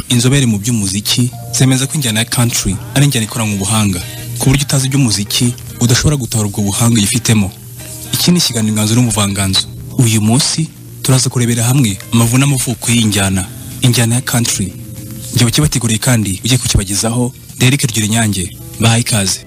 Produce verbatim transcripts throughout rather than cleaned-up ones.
inzobere mu by'umuziki zemeza ko injyana ya country ari injyana ikoranywe ubuhanga ku buryo utazi iby'umuziki udashobora gutahura ubwo buhanga yifitemo. Iki ni ikiganiro inganzo n'umuvanganzo. Uyu munsi turaza kurebera hamwe amavu n'amavuko y'injyana injyana ya country. Njyewe kibateguriye kandi ugiye kukibagezaho Derek Ryurinyange. Bahaye ikaze.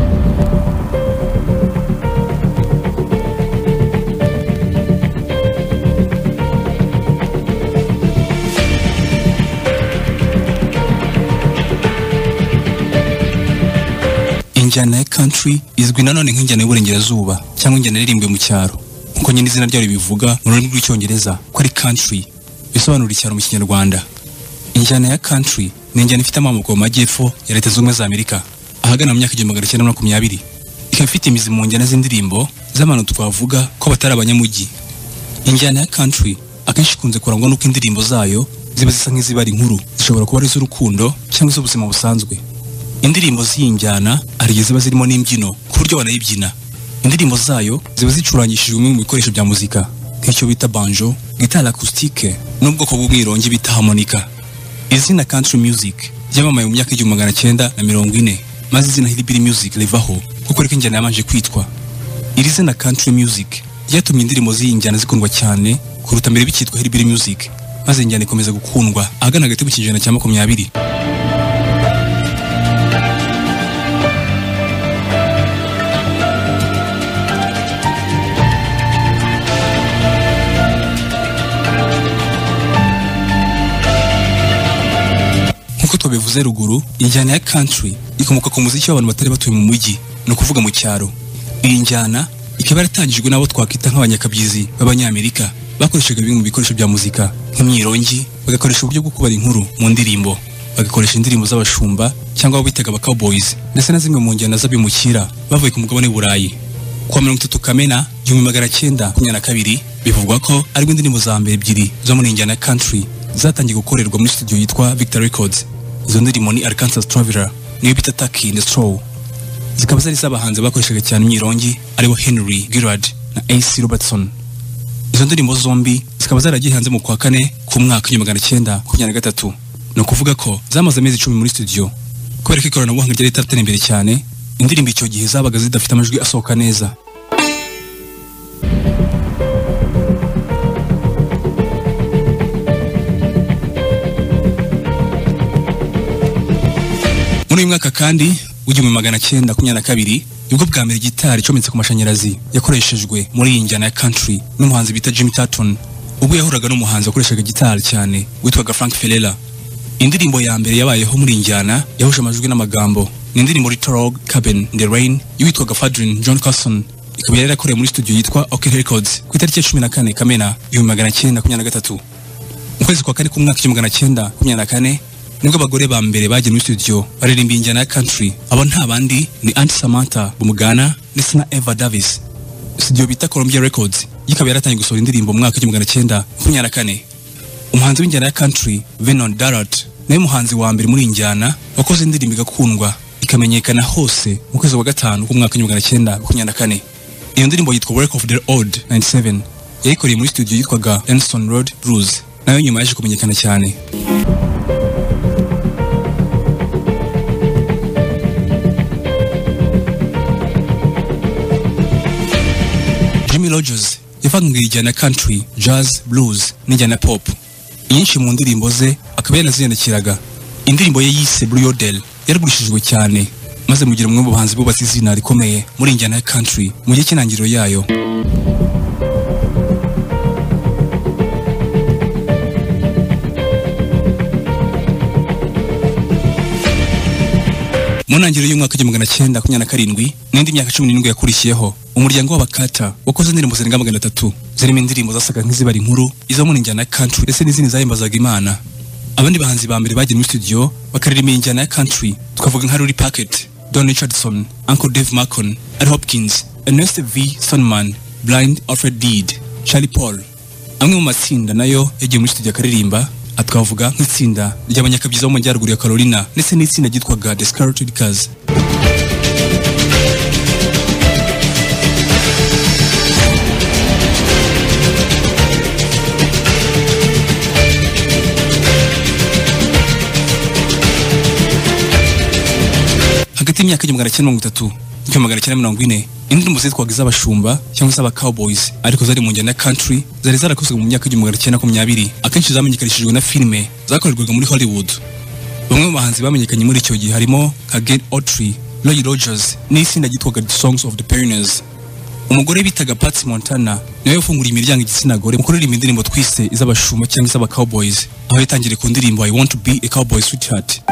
Injyana ya country izwi nanone nk'injyana y'uburengerazuba cyangwa injyana iririmbwe mu cyaro. Nkuko nyine izina ryayo bivuga mu rurimi rw'icyongereza ko ari country, bisobanura icyaro mu Kinyarwanda. Injyana ya country ni injyana ifite amamoko mu majyepfo ya Leta Zunze Ubumwe za Amerika ahagana mu myaka igihumbi magana cyenda makumyabiri. Ikaba ifite imizi mu njyana z'indirimbo z'abantu twavuga ko batari abanyamujyi. Injyana ya country akenshi ikunze kurangwa n'uko indirimbo zayo ziba zisa nk'izibara inkuru, zishobora kuba ari iz'urukundo cyangwa iz'ubuzima busanzwe. Indirimbo z'injyana ari ziba zirimo n'imbyino ku buryo banayibyina. Indirimbo zayo ziba zicurangishijwe mu bikoresho bya muzika nk'icyo bita banjo, guitare acoustique n'ubwoko bw'umwirongi bita harmonica. Izina country music ryamamaye mu myaka igihumbi magana cyenda na mirongo ine, maze izina hillbilly music rivaho kuko ariko injyana yamanje kwitwa. Iri zina country music ryatumye indirimbo z'injyana zikundwa cyane kuruta mbere bikitwa hillbilly music, maze injyana ikomeza gukundwa ahagana hagati mu kinyejana cya makumyabiri. Nkuko tubivuze ruguru, injyana ya country ikomoka ku muziki w'abantu batari batuye mu mujyi, no kuvuga mu cyaro. Iyi njyana ikaba yaratangijwe n'abo twakwita nk'abanyakabyizi b'Abanyamerika bakoreshaga bimwe mu bikoresho bya muzika nk'imyirongi, bagakoresha uburyo bwo kubara inkuru mu ndirimbo, bagakoresha indirimbo z'abashumba cyangwa abo bitaga aba cowboys, ndetse na zimwe mu njyana z'abimukira bavuye ku mugabane w'Uburayi. Kwa mirongo itatu Kamena igihumbi magana cyenda makumyabiri na kabiri bivugwa ko aribwo indirimbo za mbere ebyiri zo muri injyana ya country zatangiye gukorerwa muri studio yitwa Victor Records. Izo ndirimbo ni Arkansas Traveler niyo bita Taki and Straw. Zikaba zari z'abahanzi bakoreshaga cyane imyirongi aribo Henry Gillard na A C Robertson. Izo ndirimbo zombi zikaba zaragiye hanze mu kwa kane ku mwaka w'igihumbi magana cyenda makumyabiri na gatatu. No kuvuga ko zamaze amezi icumi muri studio. Kubera ko ikoranabuhanga ryari ritatera imbere cyane, indirimbo icyo gihe zabaga zidafite amajwi asohoka neza. Muri uyu mwaka kandi w'igihumbi magana cyenda makumyabiri na kabiri nibwo bwa mbere gitari icometse ku mashanyarazi yakoreshejwe muri iyi njyana ya country n'umuhanzi bita Jimmy Tatum, ubwo yahuraga n'umuhanzi wakoreshaga gitari cyane witwaga Frank Ferrella. Indirimbo ya mbere yabayeho muri njyana yahuje amajwi n'amagambo ni indirimbo Little Log Cabin in the Rain y'uwitwaga Fadrin John Carson. Ikaba yari yarakorewe muri studio yitwa OK Records ku itariki ya cumi na kane Kamena igihumbi magana cyenda makumyabiri na gatatu. Mu kwezi kwa kane k'umwaka w'igihumbi magana cyenda makumyabiri na kane nibwo abagore ba mbere bagiye muri studio baririmba injyana ya country. Abo nta bandi ni Aunt Samantha Bumugana ndetse na Eva Davis. Studio bita Columbia Records ikaba yaratangiye gusohora indirimbo mu mwaka w'igihumbi magana cyenda makumyabiri na kane. Umuhanzi w'injyana ya country Vernon Darrant nawe muhanzi wa mbere muri injyana wakoze indirimbo igakundwa ikamenyekana hose mu kwezi kwa gatanu k'umwaka w'igihumbi magana cyenda makumyabiri na kane. Iyo ndirimbo yitwa Work of the Old ninety-seven yayikoreye muri studio yitwaga Anderson Road Blues, nayo nyuma yaje kumenyekana cyane. Jimmy Rogers yavangaga injyana ya country, jazz, blues n'injyana pop. Inyinshi mu ndirimbo ze akaba yanaziyandikiraga. Indirimbo ye yise Blue Yodel yaragurishijwe cyane, maze mugira umwe mu bahanzi bubatse izina rikomeye muri injyana ya country mu gihe cy'intangiriro yayo. Mu ntangiriro y'umwaka w'igihumbi magana cyenda makumyabiri na karindwi n'indi myaka cumi n'irindwi yakurikiyeho, umuryango w'Abakata wakoze indirimbo zirenga magana atatu zirimo indirimbo zasaga nk'izibara inkuru, izo muri injyana ya country ndetse n'izindi zahimbazaga Imana. Abandi bahanzi ba mbere bagiye muri studio bakaririmba injyana ya country twavuga nka Rory Packett, Don Richardson, Uncle Dave Macon, Al Hopkins, Ernest V. Sonman, Blind Alfred Deed, Charlie Paul. Amwe mu matsinda nayo yagiye muri studio akaririmba atwavuga nk'itsinda ry'abanyakabyiza bo mu majyaruguru ya Carolina ndetse n'itsinda ryitwaga The Scarlet Cars. hagati y'imyaka igihumbi magana cyenda mirongo itatu n'igihumbi magana cyenda mirongo ine indirimbo zitwaga iz'abashumba cyangwa iz'aba cowboys ariko zari mu njyana ya country zari zarakozwe mu myaka igihumbi magana cyenda makumyabiri akenshi zamenyekanishijwe na filime zakorerwaga muri Hollywood. Bamwe mu bahanzi bamenyekanye muri icyo gihe harimo nka Gene Autry, Roy Rogers n'itsinda ryitwaga The Songs of the Pioneers. Umugore bitaga Patsy Montana niwe yafunguriye imiryango igitsina gore mu kuririmba indirimbo twise iz'abashumba cyangwa iz'aba cowboys, aho yatangiriye ku ndirimbo I Want to Be a Cowboy Sweetheart.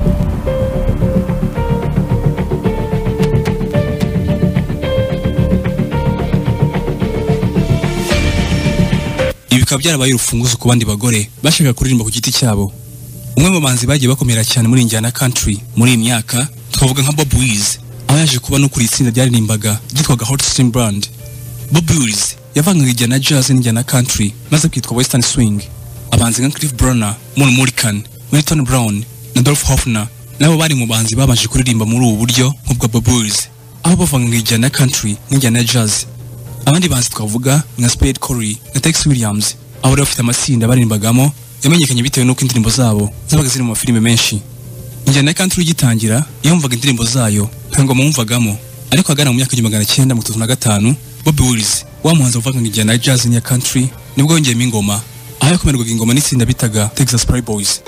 Ibi bikaba byarabaye urufunguzo ku bandi bagore bashaka kuririmba ku giti cyabo. Umwe mu bahanzi bagiye bakomera cyane muri njyana country muri iyi myaka twavuga nka Bob Wills, aho yaje kuba no kuri itsinda ryaririmbaga ryitwaga Hot Steam Band. Bob Wills yavangaga injyana jazz n'injyana country maze kwitwa Western Swing. Abahanzi nka Cliff Burner, Moon Mullican, Milton Brown na Dolph Hoffner nabo bari mu bahanzi babanje kuririmba muri ubu buryo nk'ubwa Bob Wills, aho bavangaga injyana country n'injyana jazz. Abandi bahanzi twavuga nka Spade Corey na Tex Williams, aho bari bafite amatsinda baririmbagamo yamenyekanye bitewe n'uko indirimbo zabo zabaga ziri mu mafilime menshi. Injyana country igitangira yumvaga indirimbo zayo nta ngoma mumvagamo, ariko agana mu myaka igihumbi magana cyenda mirongo itatu na gatanu Bob Wills wa muhanzi wavangaga injyana jazz n'iya country nibwo yongeyemo ingoma, aho yakomerwaga ingoma n'itsinda bitaga Texas Playboys.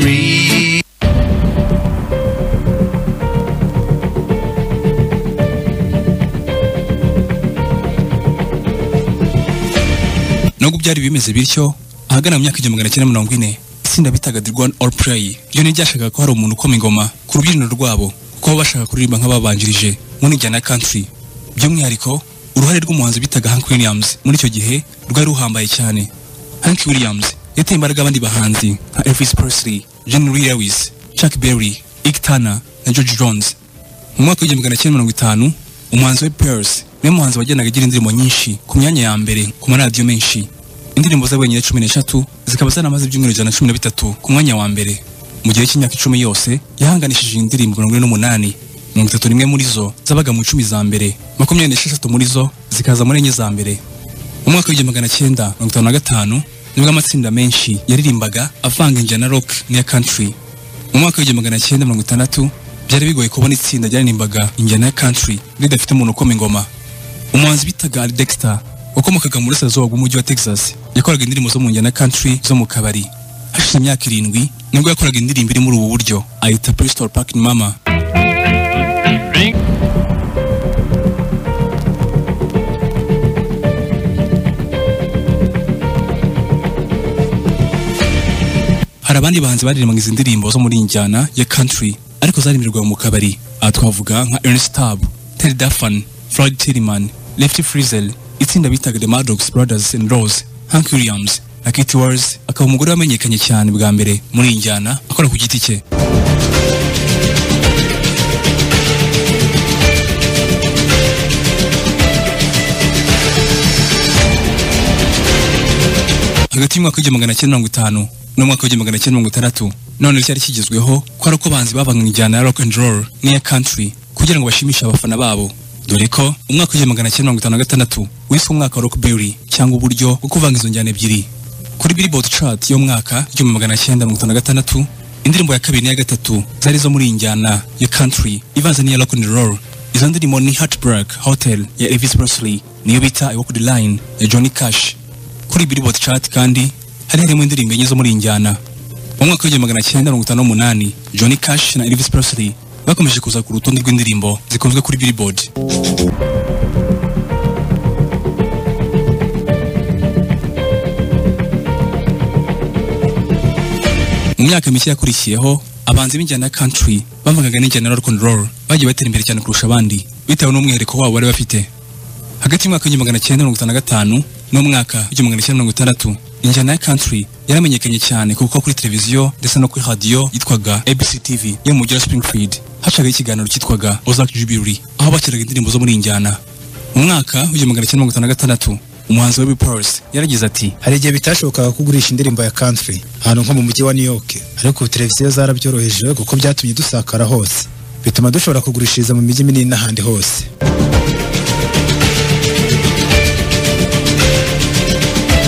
Nubwo byari bimeze bityo ahagana mu myaka igihumbi magana cyenda mirongo ine itsinda bitaga The One All Play ryo ntiryashakaga ko hari umuntu ukoma ingoma ku rubyiniro rwabo kuko bashaka kuririmba nk'ababanjirije muri njyana country. By'umwihariko uruhare rw'umuhanzi bitaga Hank Williams muri icyo gihe rwari ruhambaye cyane. Hank Williams yateye imbaraga abandi bahanzi nka Elvis Presley, Jenny Lewis, Chuck Berry, Ike Turner na George Jones. Mu mwaka w'igihumbi magana cyenda mirongo itanu umuhanzi we Pierce niwe muhanzi wagenaga agira indirimbo nyinshi ku myanya ya mbere ku maradiyo menshi. Indirimbo ze wenyine cumi n'eshatu zikaba zanamaze ibyumweru ijana na cumi na bitatu ku mwanya wa mbere. Mu gihe cy'imyaka icumi yose yahanganishije indirimbo mirongo ine n'umunani, mirongo itatu n'imwe muri zo zabaga mu icumi za mbere, makumyabiri n'esheshatu muri zo zikaza muri enye za mbere. Mu mwaka w'igihumbi magana cyenda mirongo itanu na gatanu nibwo amatsinda menshi yaririmbaga avanga injyana rock n'iya country. Mu mwaka w'igihumbi magana cyenda mirongo itandatu byari bigoye kubona itsinda ryaririmbaga injyana ya country ridafite umuntu ukoma ingoma. Umuhanzi bitaga Ali Dexter wakomokaga mu burasirazuba bw'umujyi wa Texas yakoraga indirimbo zo mu njyana country zo mu kabari. Hashize imyaka irindwi nibwo yakoraga indirimbo iri muri ubu buryo ayita Bristol Parking Mama. Hari abandi bahanzi baririmbaga izi ndirimbo zo muri njyana ya country ariko zaririmbirwa mu kabari. Aha twavuga nka Ernest Tubb, Terry Duffan, Floyd Tillman, Lefty Frizzell, itsinda bitaga The Maddox Brothers and Rose, Hank Williams na Katie Wells akaba umugore wamenyekanye cyane bwa mbere muri iyi njyana akora ku giti cye. Hagati y'umwaka w'igihumbi magana cyenda mirongo itanu n'umwaka w'igihumbi magana cyenda mirongo itandatu none cyari kigezweho ko ari uko abahanzi bavanga injyana ya rock and roll n'iya country kugira ngo bashimishe abafana babo, dore ko umwaka w'igihumbi magana cyenda mirongo itanu na gatandatu wiswe umwaka wa Rockabilly cyangwa uburyo bwo kuvanga izo njyana ebyiri. Kuri Billboard chart yo mwaka w'igihumbi magana cyenda mirongo itanu na gatandatu indirimbo ya kabiri n'iya gatatu zari zo muri iyi njyana ya country ivanze n'iya rock and roll. Izo ndirimbo ni Heartbreak Hotel ya Elvis Presley, niyo bita I Walk the Line ya Johnny Cash. Kuri Billboard chart kandi hari harimo indirimbo enye zo muri iyi njyana. Mu mwaka w'igihumbi magana cyenda mirongo itanu n'umunani Johnny Cash na Elvis Presley bakomeje kuza ku rutonde rw'indirimbo zikunzwe kuri Billboard. Mu myaka mike yakurikiyeho abahanzi b'injyana ya country bavangaga n'injyana ya rock and roll bagiye batera imbere cyane kurusha abandi bitewe n'umwihariko wabo bari bafite. Hagati y'umwaka w'igihumbi magana cyenda mirongo itanu na gatanu n'umwaka w'igihumbi magana cyenda mirongo itandatu injyana ya country yaramenyekanye cyane kuko kuri televiziyo ndetse no kuri radio yitwaga A B C T V yo mu mujyi wa Springfield hacaga ikiganiro cyitwaga Ozark Jubilee aho bakiraga indirimbo zo muri njyana. Mu mwaka w'igihumbi magana cyenda mirongo itanu na gatandatu umuhanzi wa Pulse yaragize ati hari igihe bitashobokaga kugurisha indirimbo ya country ahantu nko mu mujyi wa New York, ariko televiziyo zarabyoroheje kuko byatumye dusakara hose bituma dushobora kugurishiriza mu mijyi minini n'ahandi hose.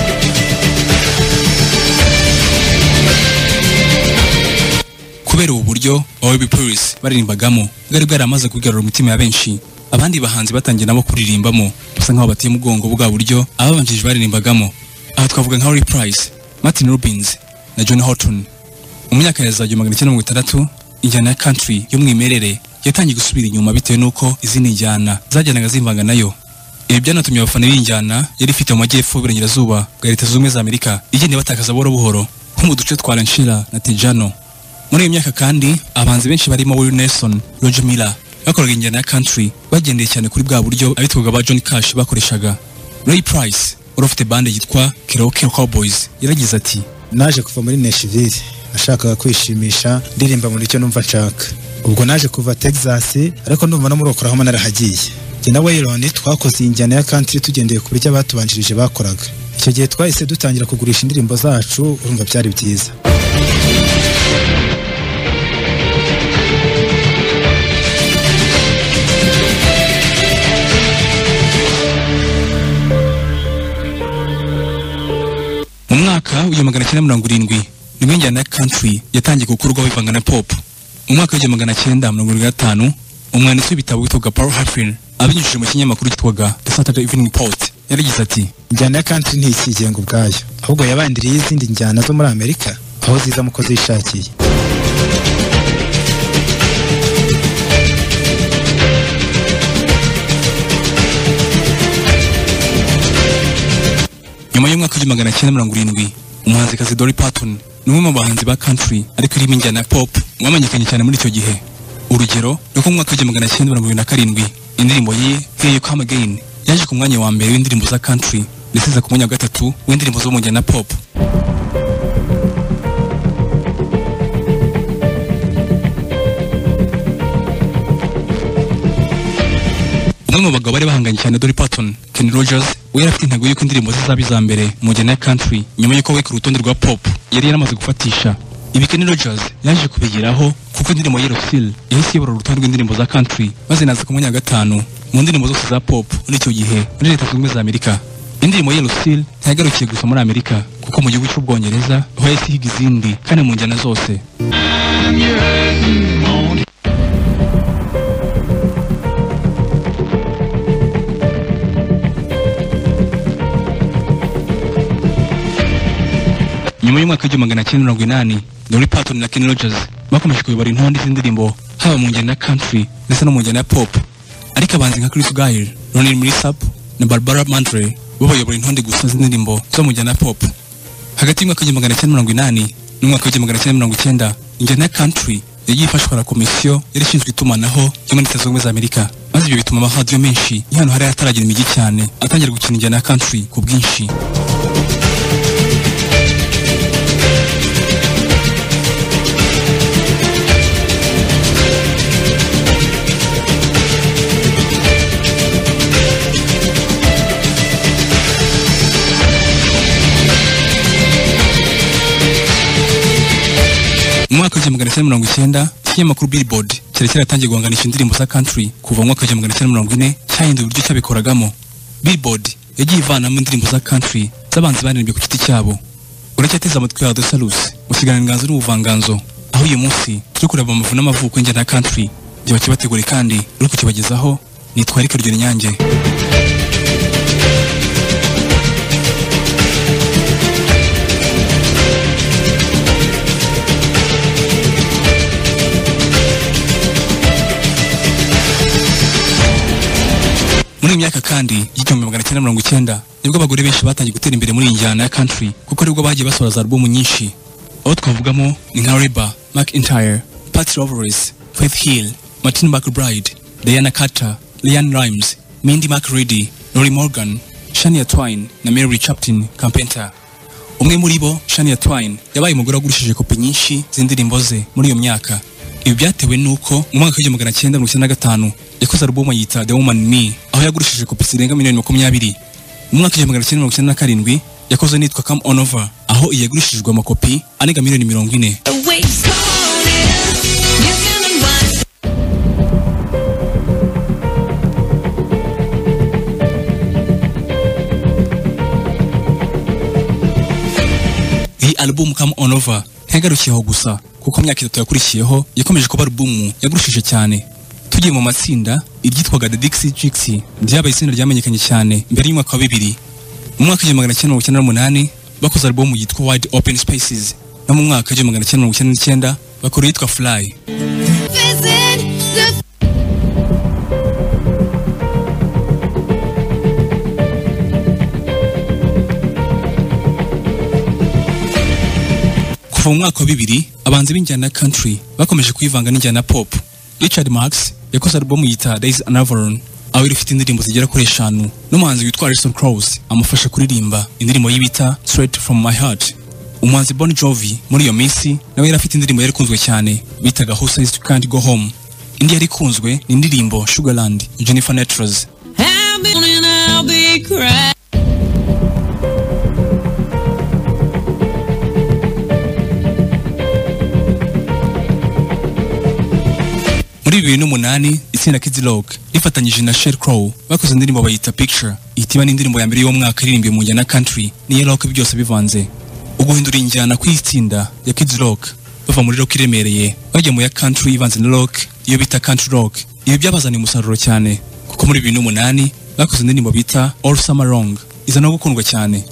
Kubera ubu buryo Baby Pulse baririmbagamo bwari bwaramaze kugarura umutima ya benshi. Abandi bahanzi batangiye nabo kuririmbamo basa nkaho batiye mugongo bwa buryo ababanjije baririmbagamo. Aha twavuga nka Harry Price, Martin Robbins na John Horton. Mu myaka ya za magana cyenda mirongo itandatu injyana ya country y'umwimerere yatangiye gusubira inyuma bitewe nuko izindi njyana zajyanaga zivanga nayo. Ibi byanatumye abafana b'injyana yari ifite mu majyepfo y'Iburengerazuba bwa Leta Zunze Ubumwe za Amerika igenda batakaza buhoro buhoro nko mu duce twa Ranchera na Tejano. Muri iyo myaka kandi abahanzi benshi barimo Willie Nelson, Roger Miller bakoraga injyana ya country bagendeye cyane kuri bwa buryo abitwaga ba Johnny Cash bakoreshaga. Ray Price wari ufite bande yitwa Cherokee Cowboys yaragize ati naje kuva muri Nashville nashakaga kwishimisha ndirimba muri cyo numva nshaka. Ubwo naje kuva Texas ariko ndumva no muri Oklahoma narahagiye. Jye na Waylon twakoze injyana ya country tugendeye ku buryo abatubanjirije bakoraga. Icyo gihe twahise dutangira kugurisha indirimbo zacu urumva byari byiza. Mu mwaka wa magana cyenda mirongo irindwi nibwo injyana ya country yatangiye gukorwa bivanga na pop. Mu mwaka wa magana cyenda mirongo irindwi na gatanu umwanditsi w'ibitabo witwaga Paul Haflin abinyujije mu kinyamakuru cyitwaga The Saturday Evening Post yaragize ati injyana ya country ntikigenga ubwayo ahubwo yabandiriye izindi njyana zo muri Amerika aho ziza muko zishakiye. Nyuma y'umwaka wa magana cyenda mirongo irindwi umuhanzikazi Dolly Parton ni umwe mu bahanzi ba country ariko irimo injyana ya pop wamenyekanye cyane muri icyo gihe. Urugero ni ko mu mwaka wa magana cyenda mirongo irindwi na karindwi indirimbo ye Here You Come Again yaje ku mwanya wa mbere w'indirimbo za country ndetse iza ku mwanya wa gatatu w'indirimbo zo mu njyana ya pop. Umwe mu bagabo bari bahanganye cyane Dolly Parton, Kenny Rogers, we yari afite intego y'uko indirimbo zizaba iza mbere mu njyana ya country nyuma y'uko we ku rutonde rwa pop yari yaramaze gufatisha. Ibi Kenny Rogers yaje kubigeraho kuko indirimbo Yellow Seal yahise iyobora urutonde rw'indirimbo za country maze naza ku mwanya wa gatanu mu ndirimbo zose za pop muri icyo gihe muri Leta Zunze Ubumwe za Amerika. Indirimbo Yellow Seal ntiyagarukiye gusa muri Amerika kuko mu gihugu cy'Ubwongereza aho yahise ihiga izindi kandi mu njyana zose. Nyuma y'umwaka wa magana cyenda mirongo inani Dolly Parton na Kenny Rogers bakomeje kuyobora intonde z'indirimbo haba mu njyana ya country ndetse no mu njyana ya pop. Ariko abahanzi nka Chris Gayle, Ronnie Milsap na Barbara Mandrell bo bayobora intonde gusa z'indirimbo zo mu njyana ya pop. Hagati y'umwaka wa magana cyenda mirongo inani n'umwaka wa magana cyenda mirongo icyenda injyana ya country yagiye ifashwa na komisiyo yari ishinzwe itumanaho yo muri Leta Zunze Ubumwe za Amerika. Maze ibyo bituma amaradiyo menshi y'ahantu hari hataragira imijyi cyane atangira gukina injyana ya country ku bwinshi. Mu mwaka wa magana cyenda mirongo icyenda ikinyamakuru Billboard cyari cyaratangiye guhanganisha indirimbo za country kuva mu mwaka wa magana cyenda mirongo ine cyahinduye uburyo cyabikoragamo. Billboard yagiye ivanamo indirimbo za country z'abanzi baririmbye ku giti cyabo. Uracyateze amatwi ya Dosalus mu kiganiro Inganzo n'Ubuvanganzo aho uyu munsi turi kureba amavu n'amavuko y'injyana ya country gihe bakibategura kandi uri kukibagezaho nitwa Eric Rugerinyange. Muri imyaka kandi y'igihumbi magana cyenda mirongo icyenda nibwo abagore benshi batangiye gutera imbere muri injyana ya country kuko nibwo bagiye basohora za album nyinshi. Aho twavugamo ni nka Reba McEntire, Patty Loveless, Faith Hill, Martina McBride, Diana Carter, Leanne Rimes, Mindy McReady, Lori Morgan, Shania Twain na Mary Chapin Carpenter. Umwe muri bo, Shania Twain, yabaye umugore wagurishije kopi nyinshi z'indirimbo ze muri iyo myaka. Ibi byatewe nuko mu mwaka wa magana cyenda mirongo icyenda na gatanu yakoze album yita The Woman in Me aho yagurishije kopi zirenga miliyoni makumyabiri. Mu mwaka wa magana cyenda mirongo icyenda na karindwi yakoze nitwa Come On Over aho iyagurishijwe amakopi anega miliyoni mirongo ine. Iyi album Come On Over ntiyagarukiyeho gusa kuko myaka itatu yakurikiyeho yakomeje kuba album yagurushije cyane. Tugiye mu matsinda, iryitwaga The Dixie Chicks ryabaye itsinda ryamenyekanye cyane mbere y'umwaka wa bibiri. Mu mwaka w'igihumbi magana cyenda mirongo icyenda n'umunani bakoze album yitwa Wide Open Spaces, no mu mwaka w'igihumbi magana cyenda mirongo icyenda n'icyenda bakora yitwa Fly. Kuva mu mwaka wa bibiri abanzi b'injyana ya country bakomeje kuyivanga n'injyana pop. Richard Marx yakoze album yita Days and Avalon, aho ifite indirimbo zigera kuri eshanu, n'umuhanzi witwa Alison Krauss amufasha kuririmba indirimbo y'ibita Straight from My Heart. Umuhanzi Bon Jovi muri iyo minsi nawe yari afite indirimbo yari ikunzwe cyane bitaga Who Says You Can't Go Home. Indi yari ikunzwe ni indirimbo Sugarland Jennifer Nettles. Muri bibiri n'umunani itsinda Kids Rock rifatanyije na Sheryl Crow bakoze indirimbo bayita Picture, ihitiba n'indirimbo ya mbere y'uwo mwaka iririmbiye mu njyana country n'iya rock byose bivanze. Uguhindura injyana kw'itsinda ya Kids Rock bava muri rock iremereye bajya mu ya country ivanze na rock iyo bita country rock, ibi byabazaniye umusaruro cyane kuko muri bibiri n'umunani bakoze indirimbo bita All Summer Long iza no gukundwa cyane.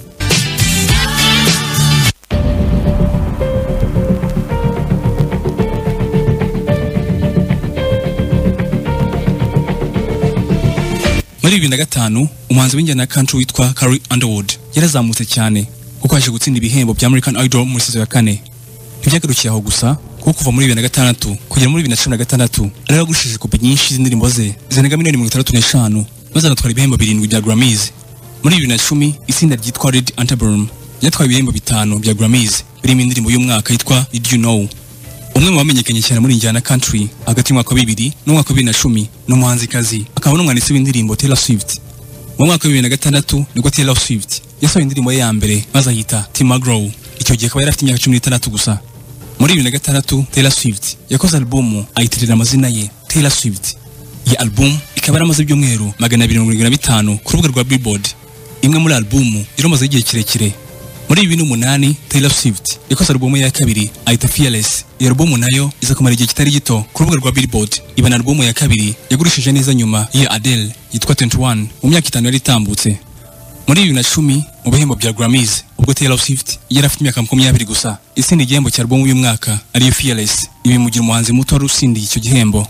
Muri bibiri na gatanu umuhanzi w'injyana ya country witwa Carrie Underwood yarazamutse cyane kuko yaje gutsinda ibihembo bya American Idol muri season ya kane. Ntibyagarukiye aho gusa kuko kuva muri bibiri na gatandatu kugera muri bibiri na cumi na gatandatu ari yagushije kopi nyinshi z'indirimbo ze zirenga miliyoni mirongo itandatu n'eshanu maze anatwara ibihembo birindwi bya Grammys. Muri bibiri na cumi itsinda ryitwa Red Antebellum ryatwaye ibihembo bitanu bya Grammys birimo indirimbo y'umwaka yitwa Did You Know. Umwe mu bamenyekanye cyane muri injyana country hagati y'umwaka wa bibiri n'umwaka wa bibiri na cumi n'umuhanzikazi akaba n'umwanditsi w'indirimbo Taylor Swift. Mu mwaka wa bibiri na gatandatu nibwo Taylor Swift yasohoye indirimbo ye ya mbere maze ayita Tim McGraw. Icyo gihe akaba yari afite imyaka cumi n'itandatu gusa. Muri bibiri na gatandatu Taylor Swift yakoze album ayitirira amazina ye Taylor Swift. Iyi album ikaba yaramaze ibyumweru magana abiri mirongo irindwi na bitanu ku rubuga rwa Billboard. Imwe muri album yaramaze igihe kirekire. Muri bibiri n'umunani Taylor Swift yakoze album ya kabiri ayita Fearless. Iyo album nayo iza kumara igihe kitari gito ku rubuga rwa Billboard. Iba na album ya kabiri yagurishije neza nyuma ya Adele yitwa twenty-one mu myaka itanu yari itambutse. Muri bibiri na cumi mu bihembo bya Grammys ubwo Taylor Swift yari afite imyaka makumyabiri gusa itsinda igihembo cya album y'umwaka ariyo Fearless. Ibi mugira umuhanzi muto wari usindiye icyo gihembo.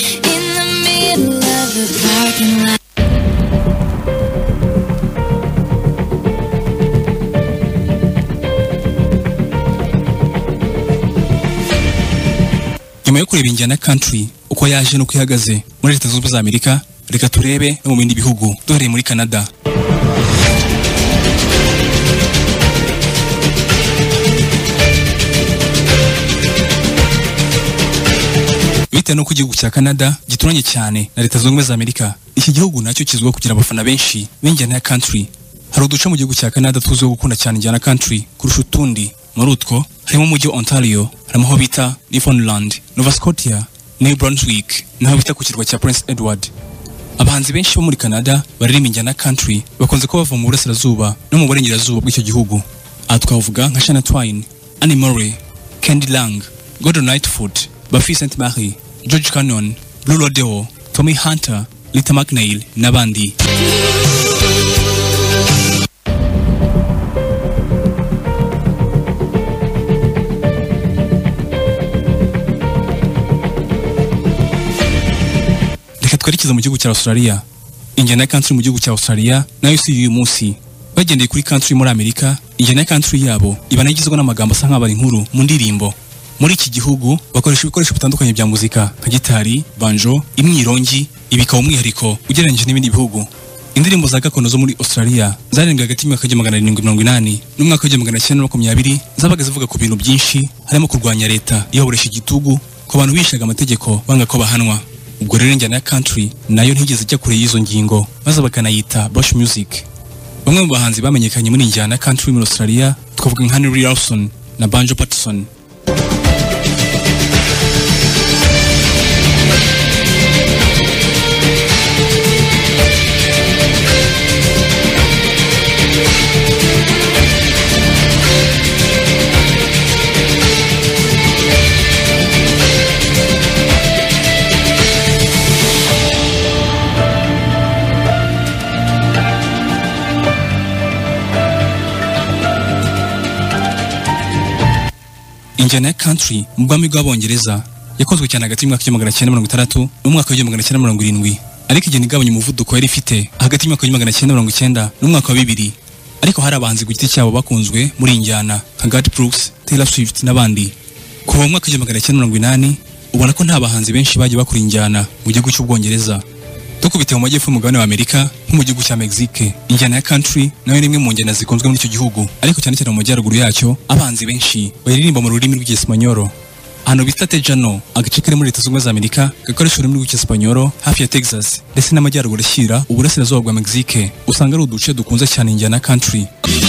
Nyuma yo kureba injyana country uko yaje no kwihagaze muri Leta Zunze Ubumwe za Amerika, reka turebe no mu bindi bihugu duhereye muri Canada. Bitewe n'uko igihugu cya Canada gituranye cyane na Leta Zunze Ubumwe za Amerika, iki gihugu nacyo kizwiho kugira abafana benshi b'injyana ya country. Hari uduce mu gihugu cya Canada tuzwiho gukunda cyane injyana country kurusha utundi. Muri utwo harimo umujyi wa Ontario, harimo aho bita Newfoundland, Nova Scotia, New Brunswick, naho bita ku kirwa cya Prince Edward. Abahanzi benshi bo muri Canada baririmba injyana country bakunze ko bava mu burasirazuba no mu burengerazuba bw'icyo gihugu. Aha twavuga nka Shania Twain, Annie Murray, Candy Lang, Gordon Lightfoot, Buffy Sainte Marie, George Cannon, Blue Rodeo, Tommy Hunter, Lita McNeil n'abandi. Twerekeza mu gihugu cya Australia. Injyana country mu gihugu cya Australia nayo si uyu munsi. Bagendeye kuri country muri Amerika, injyana country yabo ibanagizwe n'amagambo asa nk'abari inkuru mu ndirimbo. Muri iki gihugu bakoresha ibikoresho bitandukanye bya muzika nka gitari, banjo, imyirongi, ibikaba umwihariko ugereranyije n'ibindi bihugu. Indirimbo za gakondo zo muri Australia zarembwe hagati y'imyaka magana arindwi mirongo inani n'umwaka wa magana cyenda makumyabiri zabaga zivuga ku bintu byinshi harimo kurwanya leta iyoboresha igitugu ku bantu bishaga amategeko banga ko bahanwa. Ubwo rero injyana ya country nayo ntigeze ijya kure y'izo ngingo maze bakanayita bush music. Bamwe mu bahanzi bamenyekanye muri injyana ya country muri Australia twavuga nka Henry Lawson na Banjo Patterson. Injyana ya country mu bwami bw'Abongereza yakozwe cyane hagati y'umwaka w'igihumbi magana cyenda mirongo itandatu n'umwaka w'igihumbi magana cyenda mirongo irindwi, ariko igenda igabanya umuvuduko yari ifite hagati y'umwaka w'igihumbi magana cyenda mirongo icyenda n'umwaka wa bibiri. Ariko hari abahanzi ku giti cyabo bakunzwe muri iyi njyana nka Garth Brooks, Taylor Swift n'abandi. Kuva mu mwaka w'igihumbi magana cyenda mirongo inani ubona ko nta bahanzi benshi bagiye bakora injyana mu gihugu cy'Ubwongereza. Dukubite mu majyepfo y'umugabane wa Amerika nko mu gihugu cya Mexique, injyana ya country nayo ni imwe mu njyana zikunzwe muri icyo gihugu, ariko cyane cyane mu majyaruguru yacyo abahanzi benshi bayiririmba mu rurimi rw'Icyesipanyolo. Ahantu bita Tejano, agace kari muri Leta Zunze Ubumwe za Amerika gakoresha ururimi rw'Icyesipanyolo hafi ya Texas ndetse n'amajyaruguru ashyira uburasirazuba bwa Mexique, usanga ari uduce dukunze cyane injyana ya country.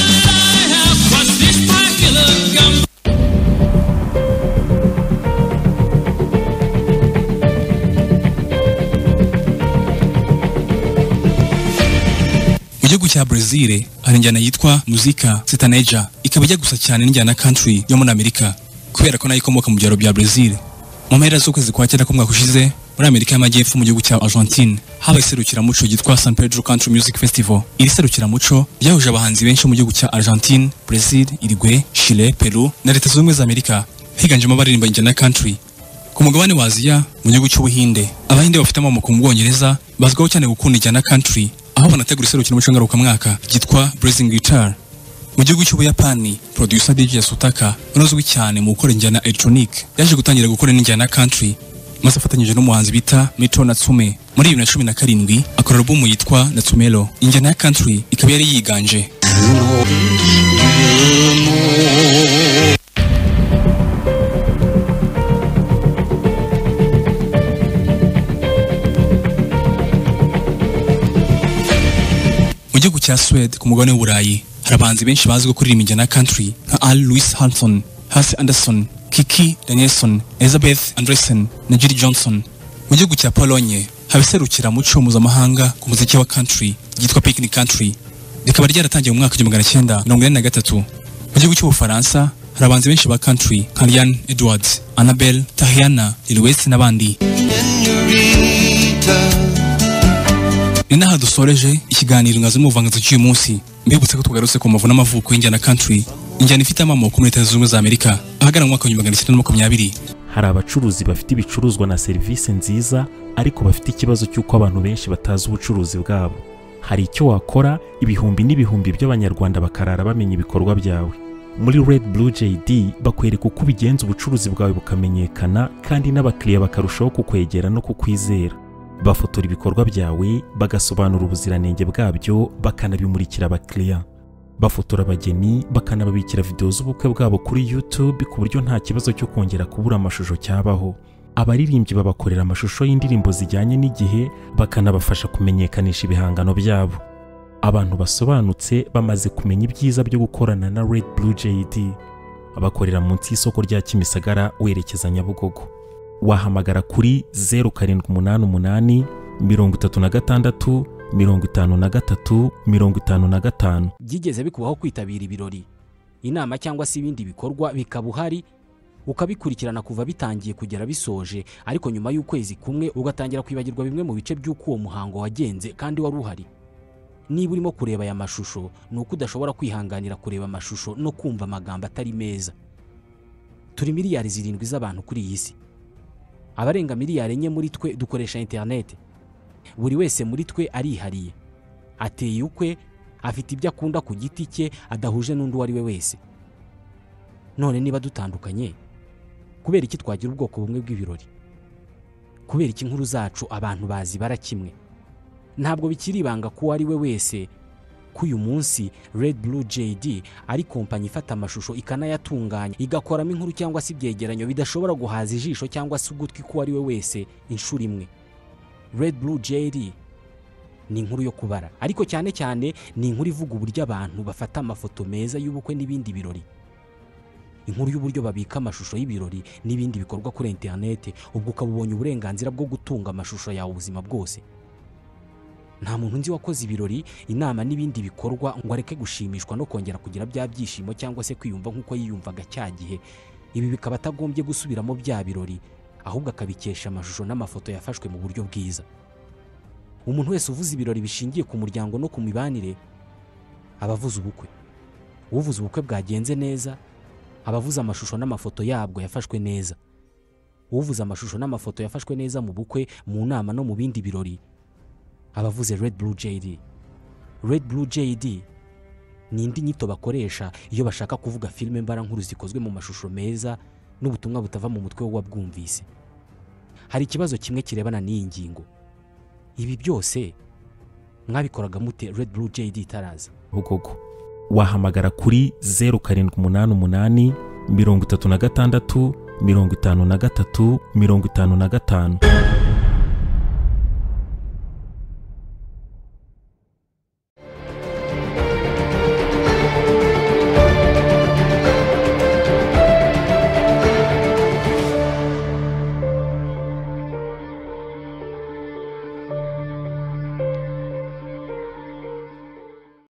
Mu gihugu cya Brazil hari injyana yitwa muzika sertaneja, ikaba ijya gusa cyane n'injyana country yo muri Amerika kubera ko nayo ikomoka mu byaro bya Brazil. Mu mpera z'ukwezi kwa cyenda k'umwaka ushize muri Amerika y'Amajyepfo mu gihugu cya Argentine habaye iserukiramuco ryitwa San Pedro Country Music Festival. Iri serukiramuco ryahuje abahanzi benshi mu gihugu cya Argentine, Brazil, Uruguay, Chile, Peru na Leta Zunze Ubumwe za Amerika, higanjemo abaririmba injyana country. Ku mugabane wa Aziya mu gihugu cy'Ubuhinde, Abahinde bafite amamoko mu Bwongereza bazwiho cyane gukunda injyana country, aho banategura iserukiramuco ngarukamwaka ryitwa Blazing Guitar. Mu gihugu cy'Ubuyapani, producer D J Yasutaka unazwi cyane mu gukora injyana electronic yaje gutangira gukora n'injyana country, maze afatanyije n'umuhanzi bita Mito Natsume muri bibiri na cumi na karindwi akora album yitwa Natsumelo. Injyana ya country ikaba yari yiganje. Mu gihugu cya Sweden ku mugabane w'Uburayi hari abahanzi benshi bazwiho kuririmba injyana country nka Al Louis Hanson, Hasse Anderson, Kiki Danielson, Elizabeth Andresen na Jill Johnson. Mu gihugu cya Pologne haba iserukiramuco mpuzamahanga ku muziki wa country ryitwa Picnic Country, rikaba ryaratangiye mu mwaka w'igihumbi magana cyenda mirongo ine na gatatu. Mu gihugu cy'Ubufaransa hari abahanzi benshi ba country nka Lian Edwards, Annabelle, Tahiana, Lil West n'abandi. Ni naha dusoreje ikiganiro ngazo mu buvanganzo cy'uyu munsi, mbibutse ko tugarutse ku mavu n'amavuko y'injyana country, injyana ifite amamoko muri Leta Zunze Ubumwe za Amerika ahagana mu mwaka w'igihumbi magana cyenda makumyabiri. Hari abacuruzi bafite ibicuruzwa na serivisi nziza ariko bafite ikibazo cy'uko abantu benshi batazi ubucuruzi bwabo. Hari icyo wakora ibihumbi n'ibihumbi by'abanyarwanda bakarara bamenya ibikorwa byawe. Muri Red Blue J D bakwereka uko ubigenza ubucuruzi bwawe bukamenyekana kandi n'abakiriya bakarushaho kukwegera no kukwizera. Bafotora ibikorwa byawe, bagasobanura ubuziranenge bwabyo, bakanabimurikira abakiriya. Bafotora abageni, bakanababikira video z'ubukwe bwabo kuri YouTube ku buryo nta kibazo cyo kongera kubura amashusho cyabaho. Abaririmbyi babakorera amashusho y'indirimbo zijyanye n'igihe, bakanabafasha kumenyekanisha ibihangano byabo. Abantu basobanutse bamaze kumenya ibyiza byo gukorana na Red Blue J D. Abakorera munsi y'isoko rya Kimisagara werekeza Nyabugogo. Wahamagara kuri zeru karindwi umunani umunani mirongo itatu na gatandatu mirongo itanu na gatatu mirongo itanu na gatanu. Byigeze bikubaho kwitabira ibirori, inama cyangwa se ibindi bikorwa bikabuhari ukabikurikirana kuva bitangiye kugera bisoje, ariko nyuma y'ukwezi kumwe ugatangira kwibagirwa bimwe mu bice by'uko uwo muhango wagenze kandi wari uhari? Niba urimo kureba aya mashusho nuko udashobora kwihanganira kureba amashusho no kumva amagambo atari meza. Turi miliyari zirindwi z'abantu kuri iyi si. Abarenga miliyari enye muri twe dukoresha internet. Buri wese muri twe arihariye, ateye ukwe, afite ibyo akunda ku giti cye adahuje n'undi wari we wese. None niba dutandukanye, kubera iki twagira ubwoko bumwe bw'ibirori? Kubera iki inkuru zacu abantu bazi barakimwe? Ntabwo bikiri ibanga ko ari we wese ko uyu munsi Red Blue J D ari kompanyi ifata amashusho ikanayatunganya, igakoramo inkuru cyangwa se ibyegeranyo bidashobora guhaza ijisho cyangwa se ugutwi ko ari we wese inshuro imwe. Red Blue J D ni inkuru yo kubara, ariko cyane cyane ni inkuru ivuga uburyo abantu bafata amafoto meza y'ubukwe n'ibindi birori. Inkuru y'uburyo babika amashusho y'ibirori n'ibindi bikorwa kuri internet, ubwo ukabubonye uburenganzira bwo gutunga amashusho yawe ubuzima bwose. Nta muntu nzi wakoze ibirori, inama n'ibindi bikorwa ngo areke gushimishwa no kongera kugira bya byishimo cyangwa se kwiyumva nk'uko yiyumvaga cya gihe. Ibi bikaba atagombye gusubiramo bya birori, ahubwo akabikesha amashusho n'amafoto yafashwe mu buryo bwiza. Umuntu wese uvuze ibirori bishingiye ku muryango no ku mibanire abavuze ubukwe. Uvuze ubukwe bwagenze neza abavuze amashusho n'amafoto yabwo yafashwe neza. Uvuze amashusho n'amafoto yafashwe neza mu bukwe, mu nama no mu bindi birori, abavuze Red Blue J D. Red Blue J D ni indi nyito bakoresha iyo bashaka kuvuga filime mbara nkuru zikozwe mu mashusho meza n'ubutumwa butava mu mutwe w'uwabwumvise. Hari ikibazo kimwe kirebana n'iyi ngingo. Ibi byose mwabikoraga mute Red Blue J D taraza? Hugogo wahamagara kuri zeru karindwi umunani umunani mirongo itatu na gatandatu mirongo itanu na gatatu mirongo itanu na gatanu.